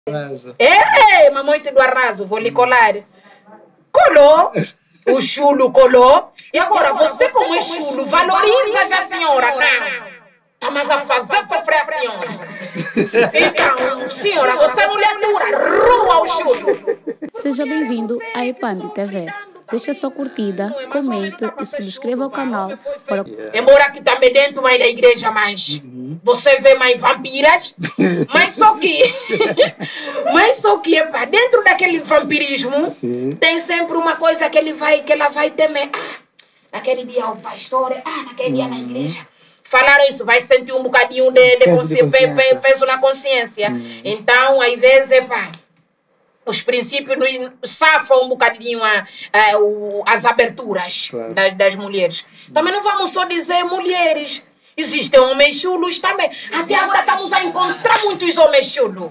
Ei, mamãe do arraso, vou lhe colar. Colou, o chulo colou. E agora, você como é chulo, valoriza já a senhora, não. Tá mais a fazer sofrer a senhora. Então, senhora, você não lhe atura, rua o chulo. Seja bem-vindo à Epand TV. Deixe sua curtida, comente e subscreva o canal para... Embora aqui também dentro mais da igreja, mas você vê mais vampiras, mas só que dentro daquele vampirismo tem sempre uma coisa que ela vai temer. Naquele dia o pastor, naquele dia na igreja. Falaram isso, vai sentir um bocadinho de peso na consciência. Então, às vezes, os princípios safam um bocadinho as aberturas das mulheres. Também não vamos só dizer mulheres. Existem homens chulos também. Até agora estamos a encontrar muitos homens chulos.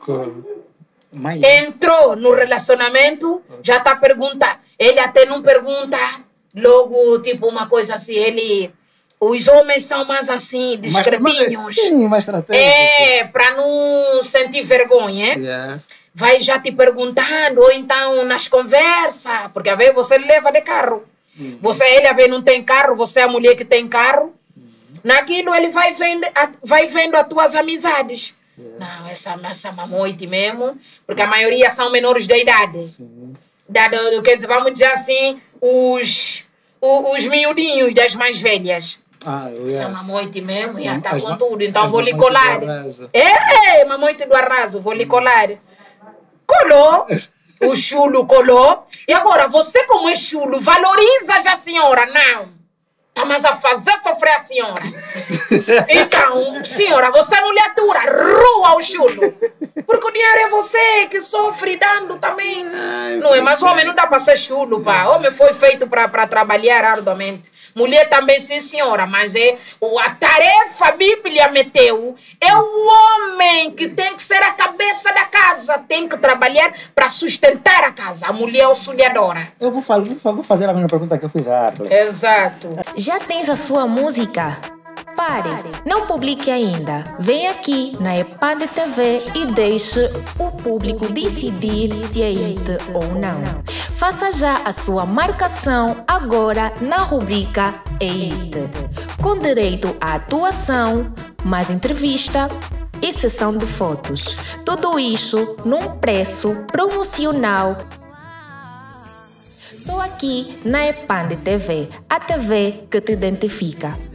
Entrou no relacionamento, já está perguntando. Ele até não pergunta logo, tipo, uma coisa assim, os homens são mais assim, discretinhos. Sim, mais estratégicos. Para não sentir vergonha. Vai já te perguntando, ou então nas conversas, porque às vezes você leva de carro. Ele às vezes não tem carro, você é a mulher que tem carro. Naquilo ele vai vendo as tuas amizades. Não, essa mamoite mesmo, porque a maioria são menores de idade. Quer dizer, vamos dizer assim, os miudinhos das mais velhas. Essa mamoite mesmo, já está com tudo, então vou lhe colar. Ei, mamoite do arraso, vou lhe colar. Colou, o chulo colou. E agora, você como é chulo, valoriza já a senhora, não. Tá mais a fazer sofrer a senhora. Então, senhora, você não lhe atura, rua o chulo. Porque o dinheiro é você que sofre dando também. Não é, mas o homem não dá para ser chulo, pá. O homem foi feito para trabalhar arduamente. Mulher também, sim, senhora, mas a tarefa a Bíblia meteu é o homem que tem que ser a cabeça da casa, tem que trabalhar para sustentar a casa. A mulher é auxiliadora. Eu vou fazer a mesma pergunta que eu fiz à Arthur. Exato. Já tens a sua música? Pare, não publique ainda. Vem aqui na Epand TV e deixe o público decidir se é hit ou não. Faça já a sua marcação agora na rubrica hit, com direito à atuação, mais entrevista e sessão de fotos. Tudo isso num preço promocional. Só aqui na Epand TV, a TV que te identifica.